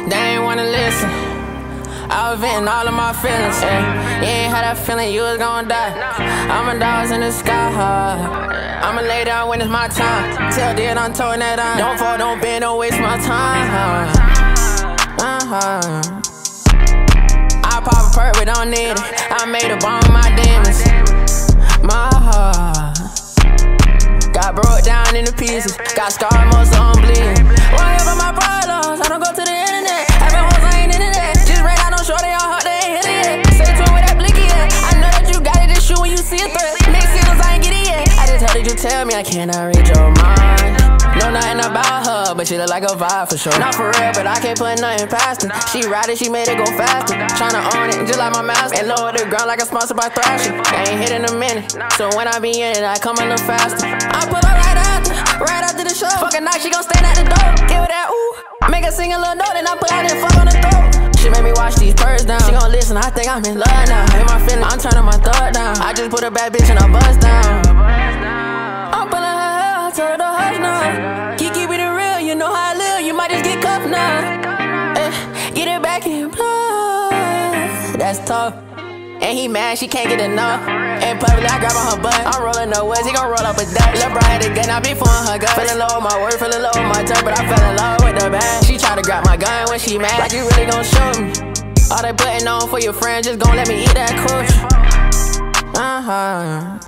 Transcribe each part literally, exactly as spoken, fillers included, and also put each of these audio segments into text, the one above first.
they ain't wanna listen. I was venting all of my feelings, yeah. You ain't had that feeling you was gon' die. I'm a dogs in the sky, huh? I'ma lay down when it's my time. Till then I'm towing that on. Don't fall, don't bend, don't waste my time, huh? Uh-huh. I pop a perk, but don't need it. I made a bomb with my demons. My heart got broke down into pieces. Got scarred, most of them bleeding. Why ever my problems? I don't go to the internet. Having hoes, I ain't into that. Just ran out on shorty, on heart, they ain't hit it yet. Say to it with that blicky, yeah. I know that you got it, just shoot when you see a threat. Mixed signals, I ain't get it yet. I just heard that you tell me I cannot read your mind. Know nothing about her, but she look like a vibe for sure. Not for real, but I can't put nothing past her. She ride it, she made it go faster. Tryna own it, just like my master. And lower the ground like I'm sponsored by Thrasher. I ain't hit in a minute, so when I be in it, I come a little faster. I pull up right after, right after the show. Fucking night, she gon' stand at the door. Give her that ooh, make her sing a little note, and I pull out and fuck on the throat. She made me watch these Percs down. She gon' listen, I think I'm in love now. In my feelings, I'm turning my thought down. I just put a bad bitch in a bust down. I'm pulling her hair, I told her to hush now. Keep keeping it real, you know how I live. You might just get cuffed now. Eh, get it back in blood. That's tough. And he mad, she can't get enough. In public, I grab on her butt. I'm rolling the woods, he gon' roll up a duck. Lil' bro had a gun, I be fooling her gut. Feeling low with my word, feeling low with my touch, but I fell in love with the bag. She try to grab my gun when she mad, like you really gon' shoot me. All that putting on for your friend, just gon' let me eat that kush. Uh-huh.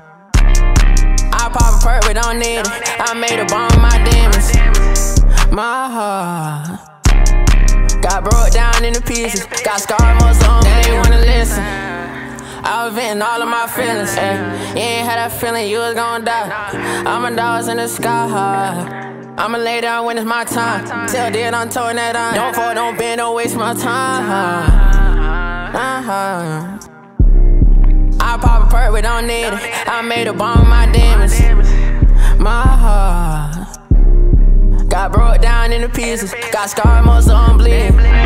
I pop a perk, but don't need it. I made a bomb with my demons. My heart got broke down into pieces. Got scarred, most of them, they ain't wanna listen. I was venting all of my feelings, yeah. You ain't had that feeling you was gon' die. I'm a dogs in the sky, huh? I'ma lay down when it's my time. Till then I'm towing that on. Don't fall, don't bend, don't waste my time, huh? Uh-huh. I pop a perk, but don't need it. I made a bomb with my demons. My heart got broke down into pieces. Got scarred, most of them bleeding.